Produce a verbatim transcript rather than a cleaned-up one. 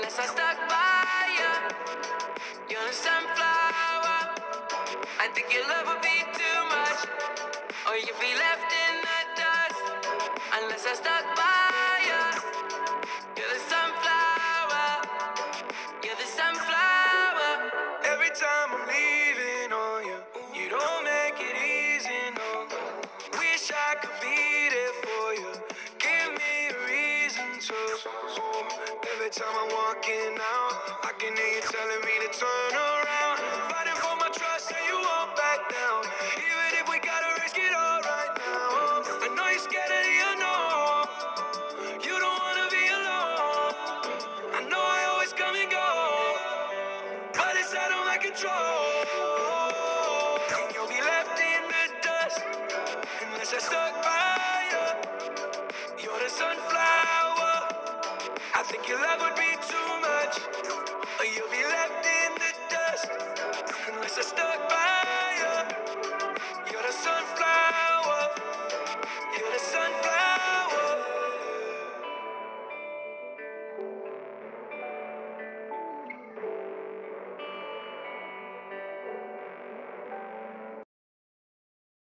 unless I stuck by you. You're a sunflower. I think your love would be too much, or you'd be left in the dust unless I stuck by you. You're the sunflower. You're the sunflower. Every time I'm leaving on you, you don't make it easy, no. Wish I could be there for you. Give me a reason to. Every time I'm walking out, I can hear you telling me to turn around. Fighting for my trust, and you won't back down. Even if we gotta risk it all right now. I know you're scared of the unknown. You don't wanna be alone. I know I always come and go, but it's out of my control. And you'll be left in the dust unless I stuck by you. You're the sunflower. I think your love would be too much, or you'll be left in the dust unless I stuck